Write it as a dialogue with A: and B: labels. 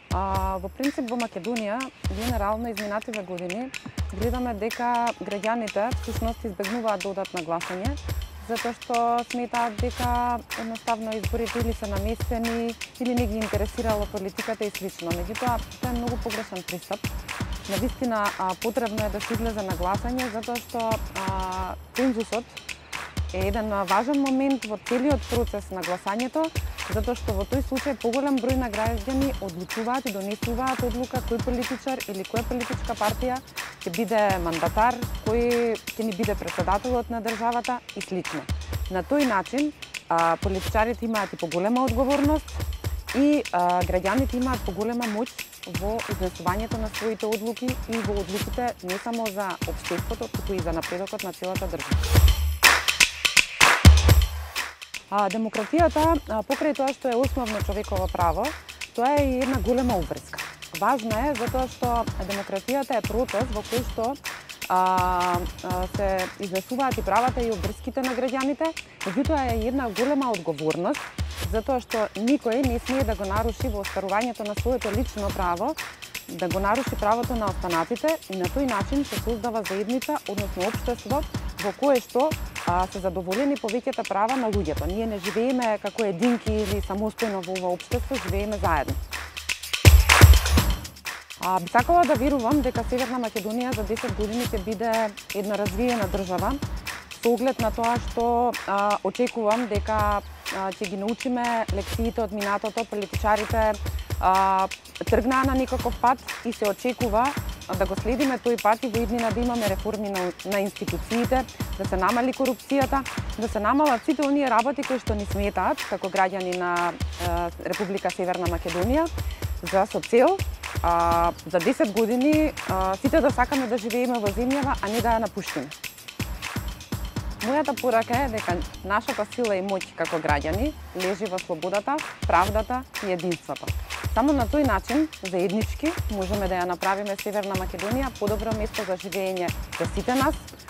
A: Во принцип во Македонија, генерално изминативе години, гледаме дека граѓаните всушност избегнуваат да одат на гласање, затоа што сметаат дека едноставно изборите или се наместени, или не ги интересирало политиката и слично. Меѓутоа, тоа е многу погрешен пристап. Навистина потребно е да се излезе на гласање, затоа што цензусот е еден важен момент во целиот процес на гласањето, затоа што во тој случај поголем број на граѓани одлучуваат и донесуваат одлука кој политичар или која политичка партија ќе биде мандатар, кој ќе ни биде претседателот на државата и слично. На тој начин политичарите имаат и поголема одговорност и граѓаните имаат поголема моќ во изнесувањето на своите одлуки и во одлуките не само за општеството, туку и за напредокот на целата држава. Демократијата, покрај тоа што е основно човеково право, тоа е и една голема обврска. Важна е затоа што демократијата е процес во кој што се изнесуваат и правата и обврските на граѓаните, меѓутоа е една голема одговорност, затоа што никој не смее да го наруши во остварувањето на своето лично право, да го наруши правото на останатите и на тој начин се создава заедница, односно општество, во кое што се задоволени повеќето права на луѓето. Ние не живееме како единки или самостојно во ова општество, живееме заедно. Би сакала да верувам дека Северна Македонија за 10 години ќе биде една развиена држава, со оглед на тоа што очекувам дека ќе ги научиме лекциите од минатото, политичарите тргнаа на некаков пат и се очекува да го следиме тој пат и во иднина да имаме реформи на институциите, да се намали корупцијата, да се намалат сите оние работи кои што ни сметаат како граѓани на Република Северна Македонија, за со цел за 10 години сите да сакаме да живееме во земјава, а не да ја напуштиме. Мојата порака е дека нашата сила и моќ како граѓани лежи во слободата, правдата и единството. Само на тој начин, заеднички, можеме да ја направиме Северна Македонија подобро место за живење за сите нас,